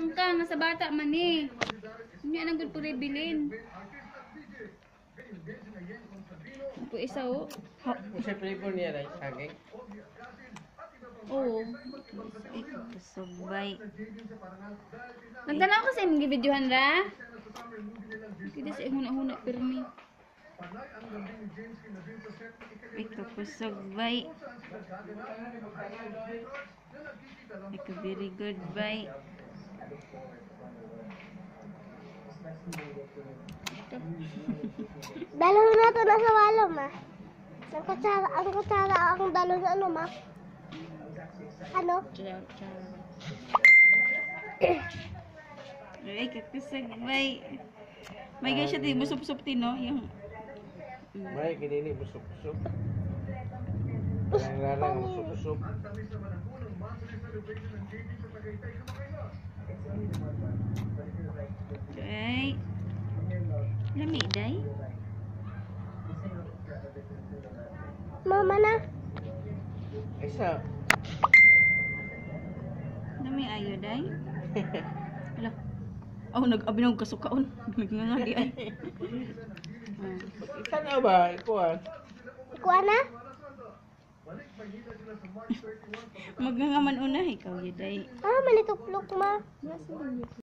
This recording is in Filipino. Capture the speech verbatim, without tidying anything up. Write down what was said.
ang ka nga sa bata man eh. Hindi nang gud puri bilin. Apo isa oh. Ha. Sa flavor niya rin, saging. Oo. Kusubay. Nagtanaw ko sa imong videohan ra. Kita sa huna-huna permi. Ito kusubay. Ito very good bay. Dalo na to na sa walo, ma. Ang kutsara, ang kutsara, ang dalo na ano, ma. Ano? Ciao, ciao. Ay, kakusubay. May guys siya, busog-busog tino. Yung... May kinini, busog-busog. Larang-larang, busog-busog. Ay. Lami, day. Mama na. Isa. Lami ayo, day. Ala. Oh, nag-abinong kasukaon. Nagngangagi ay. Isa na ba? Ikuha. Ikuha na? Magngangaman una, ikaw, day. Ah, manituplok, ma.